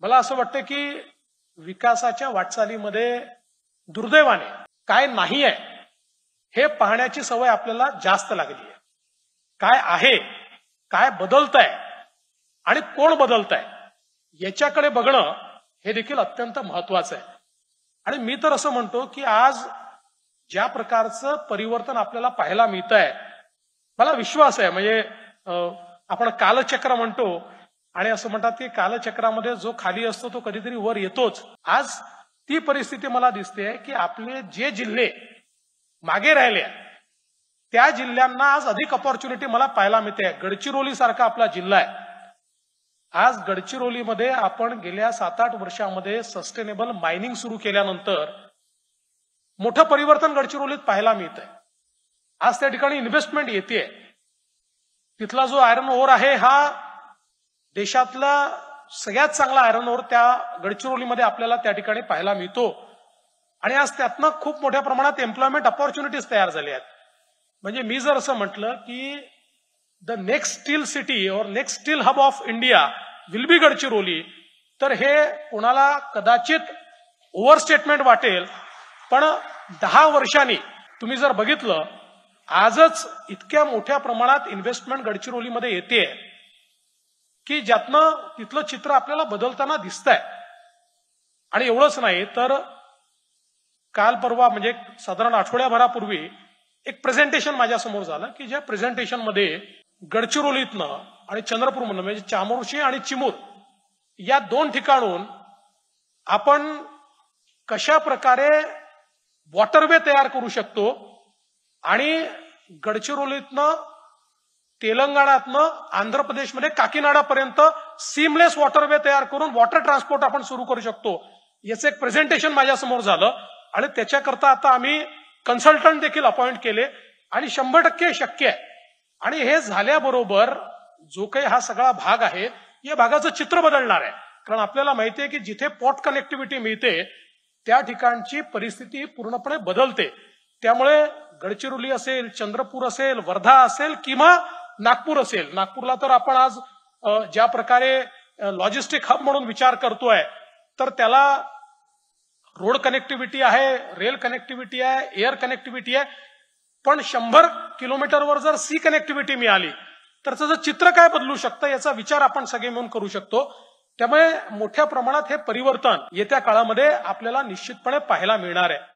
मला असं वाटतं की विकासाच्या वाटचालीमध्ये दुर्दैवाने काय नाही आहे हे पाहण्याची सवय आपल्याला जास्त लागली आहे। काय आहे, काय बदलतंय आणि कोण बदलतंय याच्याकडे बघणं हे देखील अत्यंत महत्त्वाचं आहे। आणि मी तर असं म्हणतो की आज ज्या प्रकारचं परिवर्तन आपल्याला पाहायला मिळतंय, मला विश्वास आहे म्हणजे आपण कालचक्र म्हणतो आणि असं म्हणतात की कालचक्रामध्ये जो खाली असतो तो कधीतरी वर येतोच। आज ती परिस्थिती मला दिसते की आपले जे जिल्हे मागे राहिले त्या जिल्ह्यांना आज अधिक अपॉर्च्युनिटी मला पाहायला मिळते। गडचिरोली सारखा आपला जिल्हा आहे, आज गडचिरोलीमध्ये आपण गेल्या 7-8 वर्षांमध्ये सस्टेनेबल मायनिंग सुरू केल्यानंतर मोठं परिवर्तन गडचिरोलीत पाहायला मिळतंय। आज त्या ठिकाणी इन्व्हेस्टमेंट येते। तिथला जो आयर्न ओर आहे हा देशातला सगळ्यात चांगला आयर्न ओर त्या गडचिरोलीमध्ये आपल्याला त्या ठिकाणी पाहायला मिळतो आणि आज त्यातनं खूप मोठ्या प्रमाणात एम्प्लॉयमेंट अपॉर्च्युनिटीज तयार झाल्या आहेत। म्हणजे मी जर असं म्हटलं की द नेक्स्ट स्टील सिटी और next steel hub of India will be Gadchiroli, तर हे कोणाला कदाचित ओव्हरस्टेटमेंट वाटेल, पण 10 वर्षांनी तुम्ही जर बघितलं आजच इतक्या मोठ्या प्रमाणात इन्व्हेस्टमेंट गडचिरोलीमध्ये येते की ज्यातनं तिथलं चित्र आपल्याला बदलताना दिसतंय। आणि एवढंच नाही तर काल परवा म्हणजे साधारण आठवड्याभरापूर्वी एक प्रेझेंटेशन माझ्या समोर झालं की ज्या प्रेझेंटेशन मध्ये गडचिरोलीतनं आणि चंद्रपूरमधनं म्हणजे चामोर्शी आणि चिमूर या 2 ठिकाणून आपण कशा प्रकारे वॉटरवे तयार करू शकतो आणि गडचिरोलीतनं तेलंगणातनं आंध्र प्रदेशमध्ये काकीनाडापर्यंत सीमलेस वॉटरवे तयार करून वॉटर ट्रान्सपोर्ट आपण सुरू करू शकतो, याचं एक प्रेझेंटेशन माझ्या समोर झालं। आणि त्याच्याकरता आता आम्ही कन्सल्टंट देखील अपॉइंट केले आणि 100% शक्य आहे। आणि हे झाल्याबरोबर जो काही हा सगळा भाग आहे या भागाचं चित्र बदलणार आहे, कारण आपल्याला माहिती आहे की जिथे पोर्ट कनेक्टिव्हिटी मिळते त्या ठिकाणची परिस्थिती पूर्णपणे बदलते। त्यामुळे गडचिरोली असेल, चंद्रपूर असेल, वर्धा असेल किंवा नागपूर असेल, नागपूरला तर आपण आज ज्या प्रकारे लॉजिस्टिक हब म्हणून विचार करतोय तर त्याला रोड कनेक्टिव्हिटी आहे, रेल कनेक्टिव्हिटी आहे, एअर कनेक्टिव्हिटी आहे, पण 100 किलोमीटरवर जर सी कनेक्टिव्हिटी मिळाली तर त्याचं चित्र काय बदलू शकतं याचा विचार आपण सगळे मिळून करू शकतो। त्यामुळे मोठ्या प्रमाणात हे परिवर्तन येत्या काळामध्ये आपल्याला निश्चितपणे पाहायला मिळणार आहे।